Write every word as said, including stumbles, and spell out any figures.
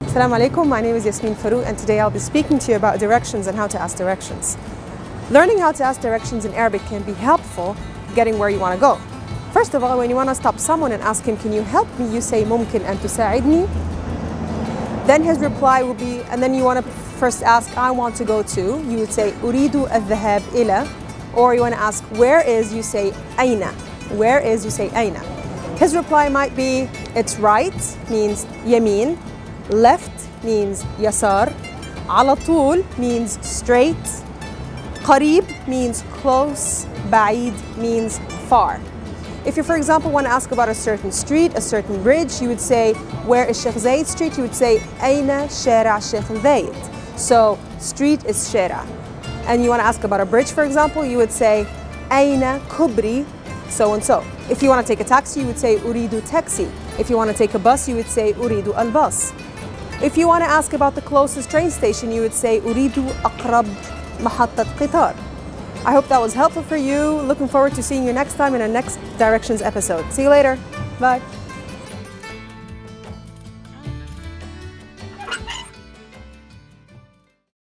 Assalamu alaikum, my name is Yasmin Farouk and today I'll be speaking to you about directions and how to ask directions. Learning how to ask directions in Arabic can be helpful getting where you want to go. First of all, when you want to stop someone and ask him, can you help me, you say ممكن أن تساعدني. Then his reply will be, and then you want to first ask, I want to go to, you would say أريد الذهاب إلى. Or you want to ask, where is, you say أين. Where is, you say أين. His reply might be, it's right, means يمين. Left means يسار. على طول means straight. قريب means close. بعيد means far. If you, for example, want to ask about a certain street, a certain bridge, you would say, where is Sheikh Zayed Street? You would say, أين شارع Sheikh Zayed. So, street is شارع. And you want to ask about a bridge, for example, you would say, أين كوبري so and so. If you want to take a taxi, you would say, أريد تاكسي. If you want to take a bus, you would say, أريد الباص. If you want to ask about the closest train station, you would say, أريد أقرب محطة قطار. I hope that was helpful for you. Looking forward to seeing you next time in our next Directions episode. See you later. Bye.